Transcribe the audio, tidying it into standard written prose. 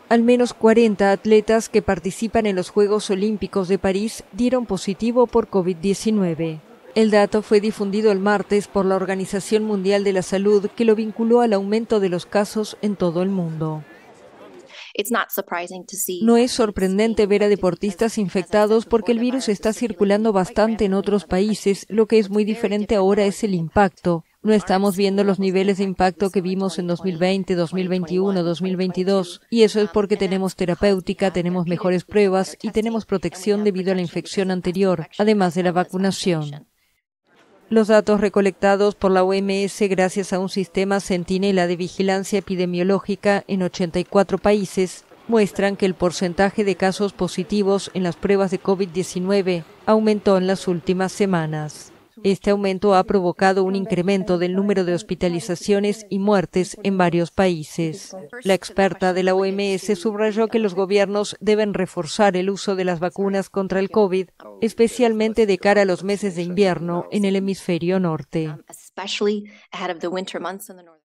Al menos 40 atletas que participan en los Juegos Olímpicos de París dieron positivo por COVID-19. El dato fue difundido el martes por la Organización Mundial de la Salud, que lo vinculó al aumento de los casos en todo el mundo. No es sorprendente ver a deportistas infectados porque el virus está circulando bastante en otros países. Lo que es muy diferente ahora es el impacto. No estamos viendo los niveles de impacto que vimos en 2020, 2021, 2022, y eso es porque tenemos terapéutica, tenemos mejores pruebas y tenemos protección debido a la infección anterior, además de la vacunación. Los datos recolectados por la OMS gracias a un sistema centinela de vigilancia epidemiológica en 84 países muestran que el porcentaje de casos positivos en las pruebas de COVID-19 aumentó en las últimas semanas. Este aumento ha provocado un incremento del número de hospitalizaciones y muertes en varios países. La experta de la OMS subrayó que los gobiernos deben reforzar el uso de las vacunas contra el COVID, especialmente de cara a los meses de invierno en el hemisferio norte.